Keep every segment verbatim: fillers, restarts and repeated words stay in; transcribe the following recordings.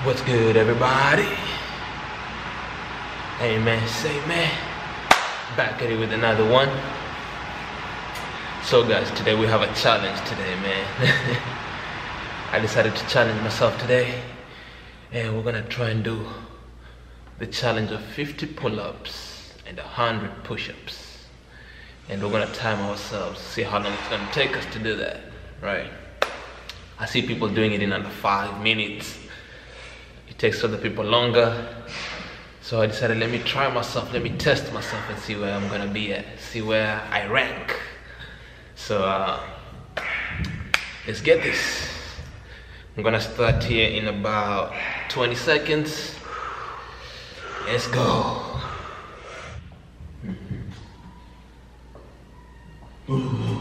What's good, everybody? Hey man, say man, back at it with another one. So guys, today we have a challenge today, man. I decided to challenge myself today, and we're gonna try and do the challenge of fifty pull-ups and one hundred push-ups, and we're gonna time ourselves, see how long it's gonna take us to do that, right? I see people doing it in under five minutes. It takes other people longer. So I decided, let me try myself, let me test myself and see where I'm gonna be at, see where I rank. So uh, let's get this. I'm gonna start here in about twenty seconds. Let's go. Ooh.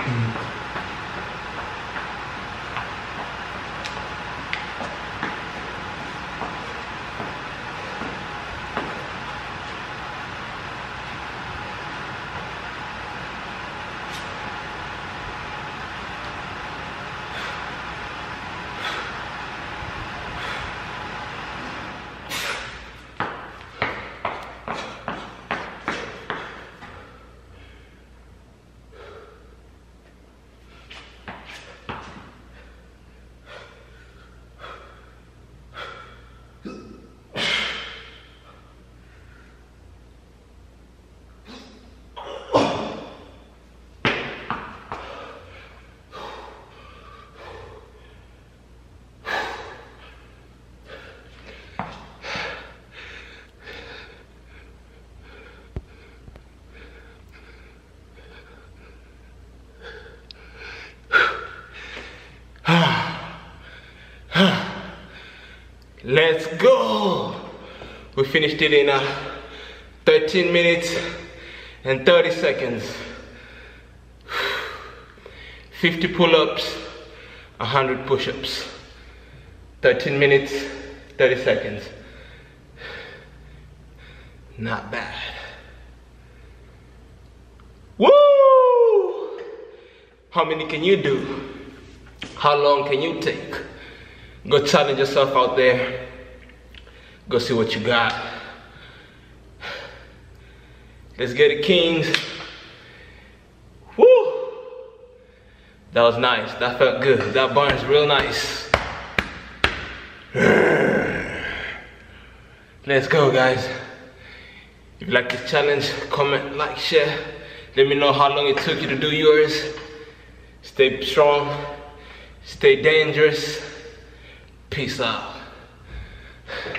Let's go! We finished it in uh, thirteen minutes and thirty seconds. fifty pull-ups, one hundred push-ups. thirteen minutes, thirty seconds. Not bad. Woo! How many can you do? How long can you take? Go challenge yourself out there. Go see what you got. Let's get it, Kings. Woo! That was nice. That felt good. That burns real nice. Let's go, guys. If you like this challenge, comment, like, share. Let me know how long it took you to do yours. Stay strong. Stay dangerous. Peace out.